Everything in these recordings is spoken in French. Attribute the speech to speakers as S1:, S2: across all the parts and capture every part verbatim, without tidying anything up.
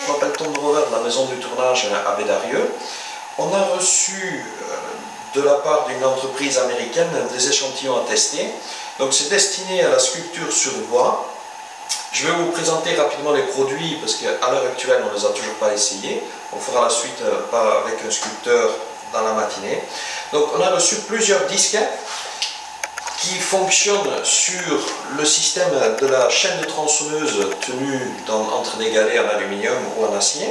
S1: je m'appelle Tom Drover de la maison du tournage à Bédarieux. On a reçu de la part d'une entreprise américaine des échantillons à tester. Donc c'est destiné à la sculpture sur bois. Je vais vous présenter rapidement les produits parce qu'à l'heure actuelle on ne les a toujours pas essayés. On fera la suite avec un sculpteur dans la matinée. Donc on a reçu plusieurs disques qui fonctionnent sur le système de la chaîne de tronçonneuse tenue dans, entre des galets en aluminium ou en acier.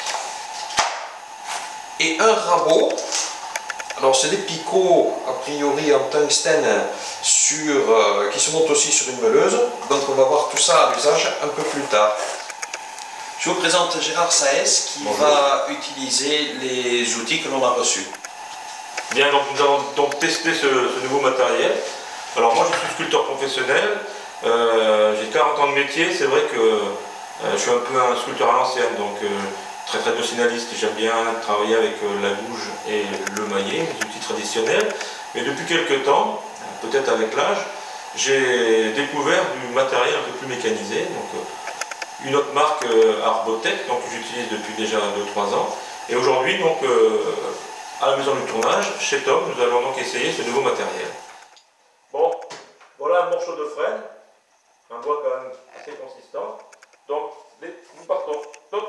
S1: Et un rabot. Alors c'est des picots a priori en tungstène sur, euh, qui se montent aussi sur une meuleuse. Donc on va voir tout ça à l'usage un peu plus tard. Je vous présente Gérard Saez qui Bonjour. va utiliser les outils que l'on a reçus.
S2: Bien, donc nous allons donc tester ce, ce nouveau matériel. Alors moi je suis sculpteur professionnel, euh, j'ai quarante ans de métier, c'est vrai que euh, je suis un peu un sculpteur à l'ancienne, donc euh, très traditionnaliste, j'aime bien travailler avec euh, la gouge et le maillet, les outils traditionnels, mais depuis quelques temps, peut-être avec l'âge, j'ai découvert du matériel un peu plus mécanisé, donc euh, une autre marque euh, Arbotech, donc que j'utilise depuis déjà deux trois ans, et aujourd'hui donc euh, à la maison du tournage, chez Tom, nous allons donc essayer ce nouveau matériel. Bon, voilà un morceau de frêne, un bois quand même assez consistant. Donc, les, nous partons. Donc,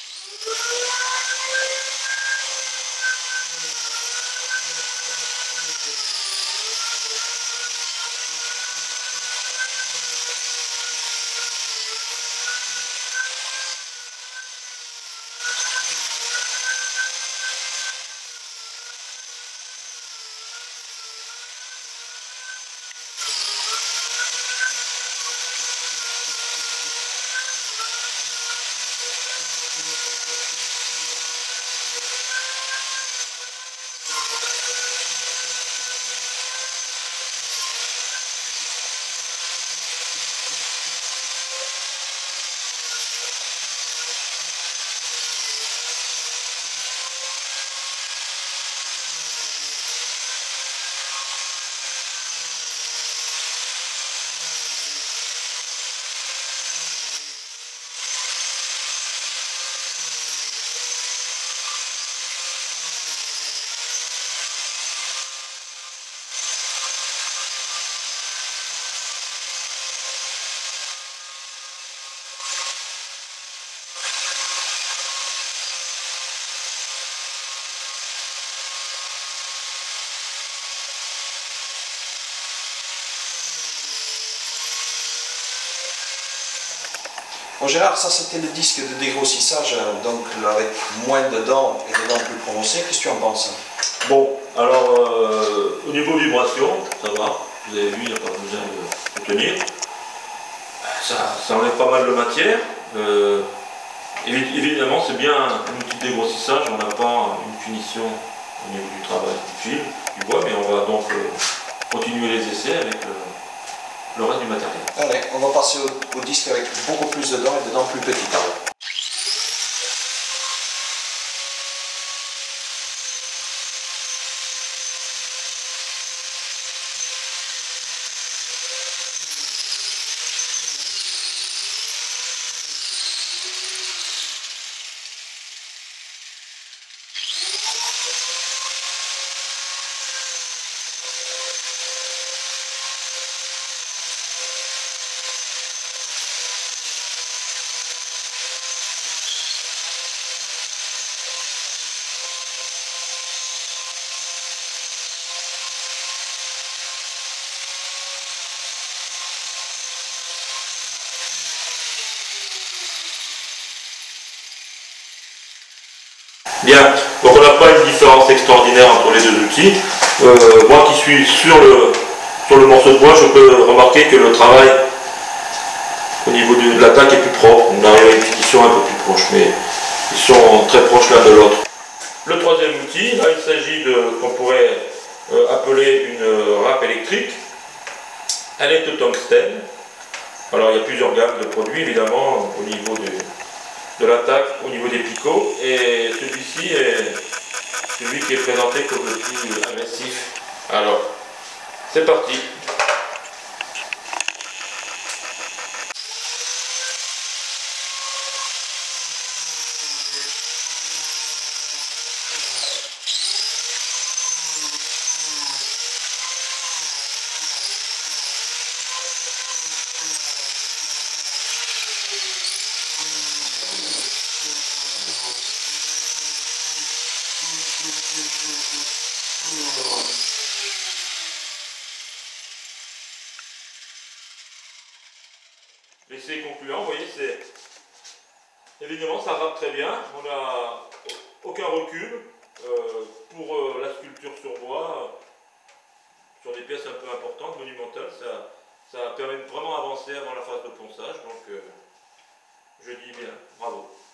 S1: Bon Gérard, ça c'était le disque de dégrossissage, donc avec moins de dents et des dents plus prononcées. Qu'est-ce que tu en penses?
S2: Bon, alors euh, au niveau vibration, ça va. Vous avez vu, il n'y a pas besoin de, de tenir. Ça, ça enlève pas mal de matière. Euh, évidemment, c'est bien un outil de dégrossissage. On n'a pas une finition au niveau du travail du fil, du bois, mais on va donc euh, continuer les essais avec le, le reste du matériel.
S1: Allez, on va passer au, au disque avec beaucoup plus de dents et de dents plus petites.
S2: Bien, donc on n'a pas une différence extraordinaire entre les deux outils. Euh, moi qui suis sur le, sur le morceau de bois, je peux remarquer que le travail au niveau de, de l'attaque est plus propre. On arrive à une finition un peu plus proche, mais ils sont très proches l'un de l'autre. Le troisième outil, là il s'agit de qu'on pourrait euh, appeler une râpe électrique. Elle est au tungstène. Alors il y a plusieurs gammes de produits évidemment au niveau de, de l'attaque, au niveau des picots, et celui-ci est celui qui est présenté comme le plus agressif. Alors, c'est parti. l'essai concluant, vous voyez, c'est évidemment ça rappe très bien, on n'a aucun recul euh, pour euh, la sculpture sur bois, euh, sur des pièces un peu importantes, monumentales, ça, ça permet de vraiment avancer avant la phase de ponçage, donc euh, je dis bien, bravo.